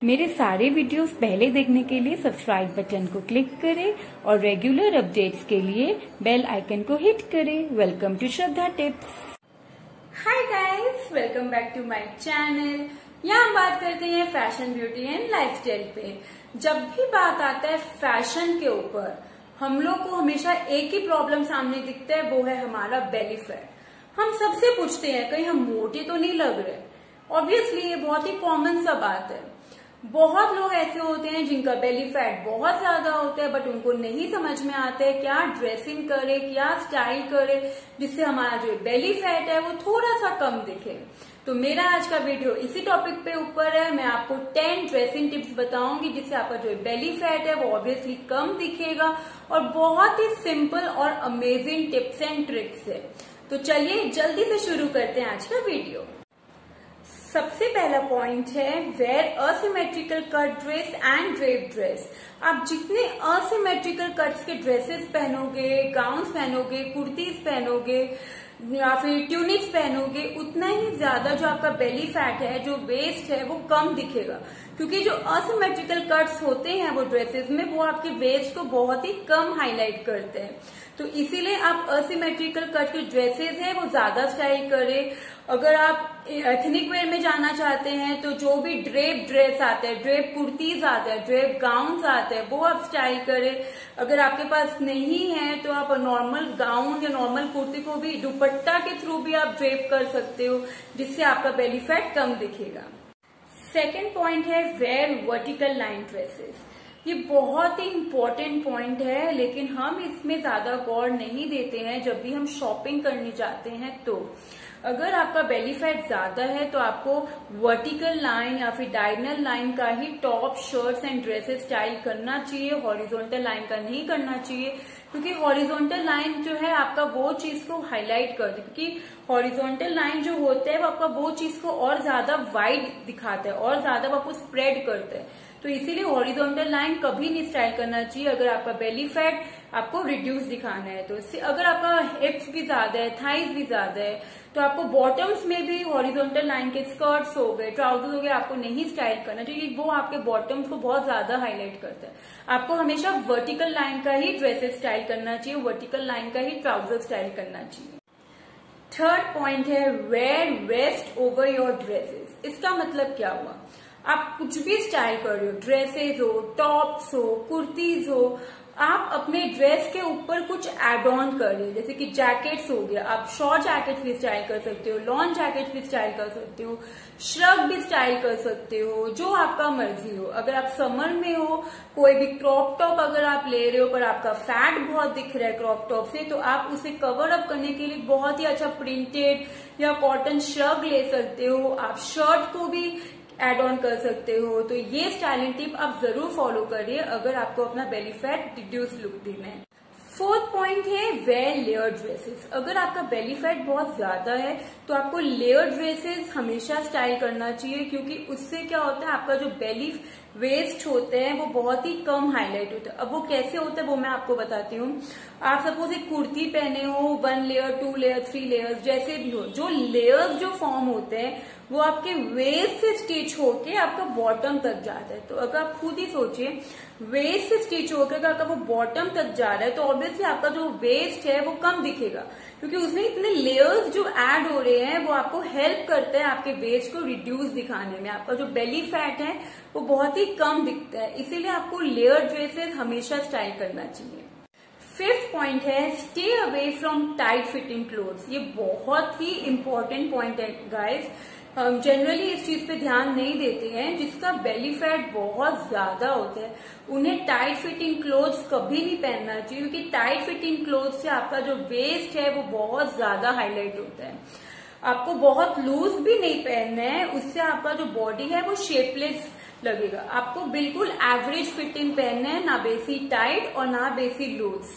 मेरे सारे वीडियोस पहले देखने के लिए सब्सक्राइब बटन को क्लिक करें और रेगुलर अपडेट्स के लिए बेल आइकन को हिट करें। Welcome to Shraddha tips. Hi guys, welcome back to my channel. यहाँ हम बात करते हैं फैशन, ब्यूटी एंड लाइफस्टाइल पे। जब भी बात आता है फैशन के ऊपर, हम लोग को हमेशा एक ही प्रॉब्लम सामने दिखता है, वो है हमारा बेली फैट। हम सबसे पूछते हैं कहीं हम मोटे तो नहीं लग रहे। ऑब्वियसली ये बहुत ही कॉमन सा बात है। बहुत लोग ऐसे होते हैं जिनका बेली फैट बहुत ज्यादा होता है, बट उनको नहीं समझ में आता है क्या ड्रेसिंग करे, क्या स्टाइल करे जिससे हमारा जो बेली फैट है वो थोड़ा सा कम दिखे। तो मेरा आज का वीडियो इसी टॉपिक पे ऊपर है। मैं आपको 10 ड्रेसिंग टिप्स बताऊंगी जिससे आपका जो बेली फैट है वो ऑब्वियसली कम दिखेगा, और बहुत ही सिंपल और अमेजिंग टिप्स एंड ट्रिक्स है। तो चलिए जल्दी से शुरू करते हैं आज का वीडियो। सबसे पहला पॉइंट है wear asymmetrical cut dress and drape dress. आप जितने असिमेट्रिकल कट्स के ड्रेसेस पहनोगे, गाउन्स पहनोगे, कुर्तीज पहनोगे या फिर ट्यूनिक्स पहनोगे, उतना ही ज्यादा जो आपका बेली फैट है, जो वेस्ट है, वो कम दिखेगा। क्योंकि जो असिमेट्रिकल कट्स होते हैं वो ड्रेसेस में, वो आपके वेस्ट को बहुत ही कम हाईलाइट करते हैं। तो इसीलिए आप असिमेट्रिकल कट के ड्रेसेस है वो ज्यादा स्टाइल करें। अगर आप एथनिक वेयर में जाना चाहते हैं तो जो भी ड्रेप ड्रेस आते हैं, ड्रेप कुर्तीज आते हैं, ड्रेप गाउन्स आते हैं, वो आप स्टाइल करें। अगर आपके पास नहीं है तो आप नॉर्मल गाउन या नॉर्मल कुर्ती को भी दुपट्टा के थ्रू भी आप ड्रेप कर सकते हो, जिससे आपका बेली फैट कम दिखेगा। सेकेंड पॉइंट है वेयर वर्टिकल लाइन ड्रेसेस। ये बहुत ही इम्पोर्टेंट पॉइंट है, लेकिन हम इसमें ज्यादा गौर नहीं देते हैं जब भी हम शॉपिंग करने जाते हैं। तो अगर आपका बेली फैट ज्यादा है तो आपको वर्टिकल लाइन या फिर डायगोनल लाइन का ही top, shirts and dresses style करना चाहिए, हॉरिजॉन्टल लाइन का नहीं करना चाहिए। क्योंकि हॉरिजॉन्टल लाइन जो है आपका वो चीज को हाईलाइट कर दे, क्योंकि हॉरिजॉन्टल लाइन जो होता है वो आपका वो चीज को और ज्यादा वाइड दिखाता है और ज्यादा वो आपको स्प्रेड करता है। तो इसीलिए हॉरिजॉन्टल लाइन कभी नहीं स्टाइल करना चाहिए अगर आपका बेली फैट आपको रिड्यूस दिखाना है। तो इससे अगर आपका हिप्स भी ज्यादा है, थाइज भी ज्यादा है, तो आपको बॉटम्स में भी हॉरिजॉन्टल लाइन के स्कर्ट्स हो गए, ट्राउजर्स हो गए, आपको नहीं स्टाइल करना चाहिए। वो आपके बॉटम्स को बहुत ज्यादा हाईलाइट करता है। आपको हमेशा वर्टिकल लाइन का ही ड्रेसेस स्टाइल करना चाहिए, वर्टिकल लाइन का ही ट्राउजर स्टाइल करना चाहिए। थर्ड पॉइंट है wear waist over your dresses. इसका मतलब क्या हुआ? आप कुछ भी स्टाइल कर रहे हो, ड्रेसेस हो, टॉप्स हो, कुर्तीज हो, आप अपने ड्रेस के ऊपर कुछ एड ऑन कर रहे हो। जैसे कि जैकेट्स हो गया, आप शॉर्ट जैकेट भी स्टाइल कर सकते हो, लॉन्ग जैकेट भी स्टाइल कर सकते हो, श्रग भी स्टाइल कर सकते हो, जो आपका मर्जी हो। अगर आप समर में हो, कोई भी क्रॉप टॉप अगर आप ले रहे हो पर आपका फैट बहुत दिख रहा है क्रॉप टॉप से, तो आप उसे कवर अप करने के लिए बहुत ही अच्छा प्रिंटेड या कॉटन श्रग ले सकते हो। आप शर्ट को भी एड ऑन कर सकते हो। तो ये स्टाइलिंग टिप आप जरूर फॉलो करिए अगर आपको अपना बेली फैट रिड्यूस लुक देना है। फोर्थ पॉइंट है वेयर लेयर ड्रेसेस। अगर आपका बेली फैट बहुत ज्यादा है तो आपको लेयर ड्रेसेस हमेशा स्टाइल करना चाहिए, क्योंकि उससे क्या होता है आपका जो बेली वेस्ट होते हैं वो बहुत ही कम हाईलाइट होता है। अब वो कैसे होता है वो मैं आपको बताती हूँ। आप सपोज एक कुर्ती पहने हो, 1 लेयर, 2 लेयर, 3 लेयर्स, जैसे भी हो, जो लेयर्स जो फॉर्म होते हैं वो आपके वेस्ट से स्टिच होके आपका बॉटम तक जाता है। तो अगर आप खुद ही सोचिए, वेस्ट से स्टिच होकर अगर आपका वो बॉटम तक जा रहा है तो ऑब्वियसली आपका जो वेस्ट है वो कम दिखेगा, क्योंकि उसमें इतने लेयर्स जो ऐड हो रहे हैं वो आपको हेल्प करते हैं आपके वेस्ट को रिड्यूस दिखाने में। आपका जो बेली फैट है वो बहुत ही कम दिखता है, इसीलिए आपको लेयर ड्रेसेस हमेशा स्टाइल करना चाहिए। फिफ्थ पॉइंट है stay away from tight fitting clothes. ये बहुत ही इंपॉर्टेंट पॉइंट है गाइस। हम जनरली इस चीज पे ध्यान नहीं देते हैं। जिसका बेली फैट बहुत ज्यादा होता है उन्हें टाइट फिटिंग क्लोथ्स कभी नहीं पहनना चाहिए, क्योंकि टाइट फिटिंग क्लोथ्स से आपका जो वेस्ट है वो बहुत ज्यादा हाईलाइट होता है। आपको बहुत लूज भी नहीं पहनना है, उससे आपका जो बॉडी है वो शेपलेस लगेगा। आपको बिल्कुल एवरेज फिटिंग पहनना है, ना बेसी टाइट और ना बेसी लूज।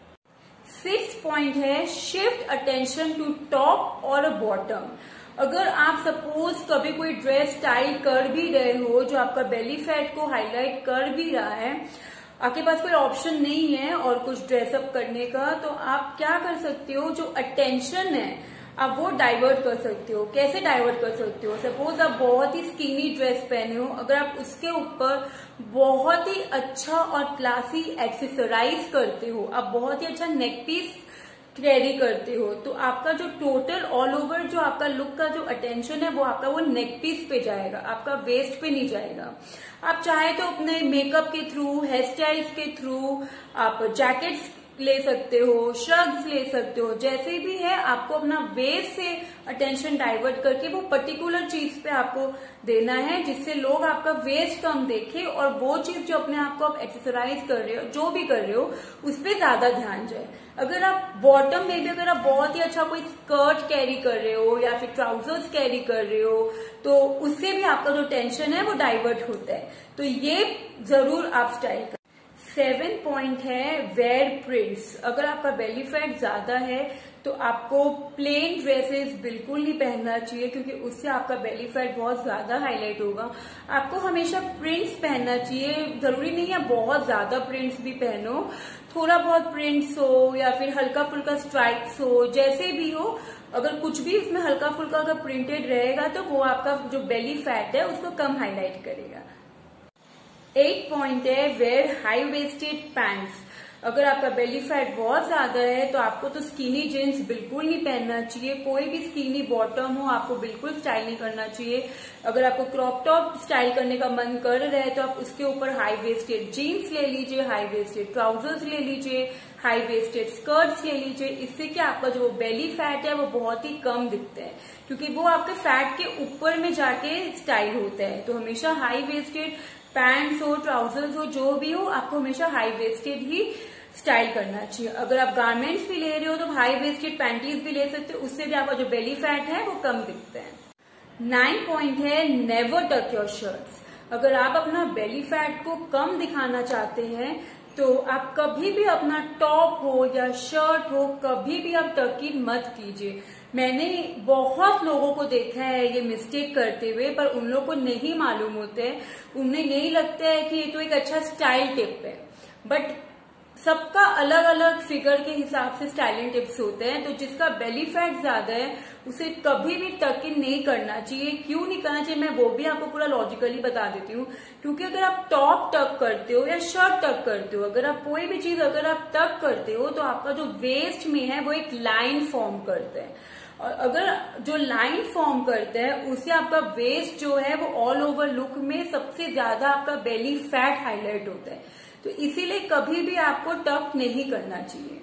सिक्स्थ पॉइंट है शिफ्ट अटेंशन टू टॉप और बॉटम। अगर आप सपोज कभी कोई ड्रेस स्टाइल कर भी रहे हो जो आपका बेली फैट को हाईलाइट कर भी रहा है, आपके पास कोई ऑप्शन नहीं है और कुछ ड्रेसअप करने का, तो आप क्या कर सकते हो, जो अटेंशन है आप वो डाइवर्ट कर सकते हो। कैसे डाइवर्ट कर सकते हो? सपोज आप बहुत ही स्किनी ड्रेस पहने हो, अगर आप उसके ऊपर बहुत ही अच्छा और क्लासी एक्सेसराइज करते हो, आप बहुत ही अच्छा नेक पीस कैरी करते हो, तो आपका जो टोटल ऑल ओवर जो आपका लुक का जो अटेंशन है वो आपका वो नेक पीस पे जाएगा, आपका वेस्ट पे नहीं जाएगा। आप चाहे तो अपने मेकअप के थ्रू, हेयर स्टाइल्स के थ्रू आप जैकेट्स ले सकते हो, शर्ट्स ले सकते हो, जैसे भी है आपको अपना वेस्ट से अटेंशन डाइवर्ट करके वो पर्टिकुलर चीज पे आपको देना है, जिससे लोग आपका वेस्ट कम देखे और वो चीज जो अपने आप को आप एक्सरसाइज कर रहे हो, जो भी कर रहे हो, उस पर ज्यादा ध्यान जाए। अगर आप बॉटम में भी अगर आप बहुत ही अच्छा कोई स्कर्ट कैरी कर रहे हो या फिर ट्राउजर्स कैरी कर रहे हो, तो उससे भी आपका जो टेंशन है वो डाइवर्ट होता है। तो ये जरूर आप स्टाइल कर। 7 पॉइंट है वेयर प्रिंट्स। अगर आपका बेली फैट ज्यादा है तो आपको प्लेन ड्रेसेस बिल्कुल नहीं पहनना चाहिए, क्योंकि उससे आपका बेली फैट बहुत ज्यादा हाईलाइट होगा। आपको हमेशा प्रिंट्स पहनना चाहिए, जरूरी नहीं है बहुत ज्यादा प्रिंट्स भी पहनो, थोड़ा बहुत प्रिंट्स हो या फिर हल्का फुल्का स्ट्राइप्स हो, जैसे भी हो, अगर कुछ भी इसमें हल्का फुल्का अगर प्रिंटेड रहेगा तो वो आपका जो बेली फैट है उसको कम हाईलाइट करेगा। 8 पॉइंट है वेयर हाई वेस्टेड पैंट्स। अगर आपका बेली फैट बहुत ज्यादा है तो आपको तो स्किनी जींस बिल्कुल नहीं पहनना चाहिए, कोई भी स्किनी बॉटम हो आपको बिल्कुल स्टाइल नहीं करना चाहिए। अगर आपको क्रॉप टॉप स्टाइल करने का मन कर रहा है तो आप उसके ऊपर हाई वेस्टेड जीन्स ले लीजिए, हाई वेस्टेड ट्राउजर्स ले लीजिए, हाई वेस्टेड स्कर्ट्स ले लीजिए। इससे क्या आपका जो बेली फैट है वो बहुत ही कम दिखता है, क्योंकि वो आपके फैट के ऊपर में जाके स्टाइल होता है। तो हमेशा हाई वेस्टेड पैंट्स हो, ट्राउजर्स हो, जो भी हो, आपको हमेशा हाई वेस्टेड ही स्टाइल करना चाहिए। अगर आप गारमेंट्स भी ले रहे हो तो हाई वेस्टेड पैंटीज भी ले सकते हो, उससे भी आपका जो बेली फैट है वो कम दिखता है। 9 पॉइंट है नेवर टक योर शर्ट्स। अगर आप अपना बेली फैट को कम दिखाना चाहते हैं तो आप कभी भी अपना टॉप हो या शर्ट हो, कभी भी आप टर्की मत कीजिए। मैंने बहुत लोगों को देखा है ये मिस्टेक करते हुए, पर उन लोगों को नहीं मालूम होता है, उन्हें यही लगता है कि ये तो एक अच्छा स्टाइल टिप है, बट सबका अलग अलग फिगर के हिसाब से स्टाइलिंग टिप्स होते हैं। तो जिसका बेली फैट ज्यादा है उसे कभी भी टक इन नहीं करना चाहिए। क्यों नहीं करना चाहिए मैं वो भी आपको पूरा लॉजिकली बता देती हूँ। क्योंकि अगर आप टॉप टक करते हो या शर्ट टक करते हो, अगर आप कोई भी चीज अगर आप टक करते हो तो आपका जो वेस्ट में है वो एक लाइन फॉर्म करता है, और अगर जो लाइन फॉर्म करता है उससे आपका वेस्ट जो है वो ऑल ओवर लुक में सबसे ज्यादा आपका बेली फैट हाईलाइट होता है। तो इसीलिए कभी भी आपको टक नहीं करना चाहिए।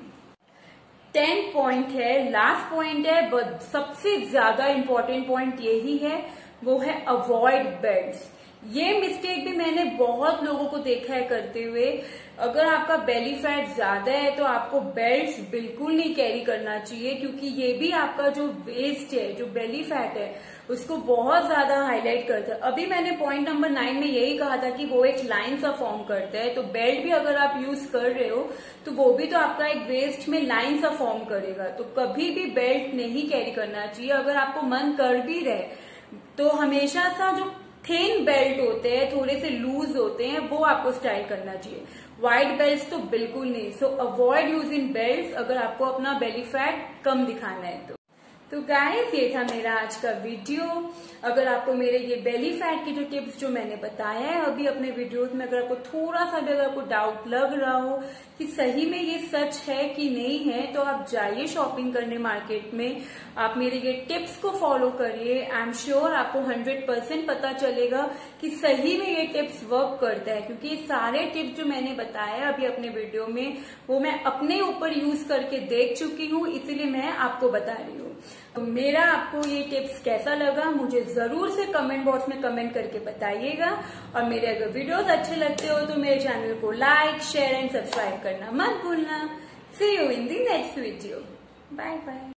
10 पॉइंट है, लास्ट पॉइंट है, बट सबसे ज्यादा इंपॉर्टेंट पॉइंट यही है, वो है अवॉइड बेल्ट्स। ये मिस्टेक भी मैंने बहुत लोगों को देखा है करते हुए। अगर आपका बेली फैट ज्यादा है तो आपको बेल्ट्स बिल्कुल नहीं कैरी करना चाहिए, क्योंकि ये भी आपका जो वेस्ट है, जो बेली फैट है, उसको बहुत ज्यादा हाईलाइट करता है। अभी मैंने पॉइंट नंबर 9 में यही कहा था कि वो एक लाइन सा फॉर्म करता है, तो बेल्ट भी अगर आप यूज कर रहे हो तो वो भी तो आपका एक वेस्ट में लाइन सा फॉर्म करेगा। तो कभी भी बेल्ट नहीं कैरी करना चाहिए। अगर आपको मन कर भी रहे तो हमेशा सा जो थिन बेल्ट होते हैं, थोड़े से लूज होते हैं, वो आपको स्टाइल करना चाहिए। वाइड बेल्ट तो बिल्कुल नहीं। सो अवॉइड यूजिंग बेल्ट अगर आपको अपना बेली फैट कम दिखाना है तो गाइस ये था मेरा आज का वीडियो। अगर आपको मेरे ये बेली फैट के जो टिप्स जो मैंने बताया है अभी अपने वीडियोस में, अगर आपको थोड़ा सा भी अगर आपको डाउट लग रहा हो कि सही में ये सच है कि नहीं है, तो आप जाइए शॉपिंग करने मार्केट में, आप मेरे ये टिप्स को फॉलो करिए। आई एम श्योर आपको 100% पता चलेगा कि सही में ये टिप्स वर्क करता है, क्योंकि ये सारे टिप्स जो मैंने बताया अभी अपने वीडियो में वो मैं अपने ऊपर यूज करके देख चुकी हूँ, इसीलिए मैं आपको बता रही हूँ। तो मेरा आपको ये टिप्स कैसा लगा मुझे जरूर से कमेंट बॉक्स में कमेंट करके बताइएगा। और मेरे अगर वीडियोस अच्छे लगते हो तो मेरे चैनल को लाइक, शेयर एंड सब्सक्राइब करना मत भूलना। See you in the next video. Bye bye.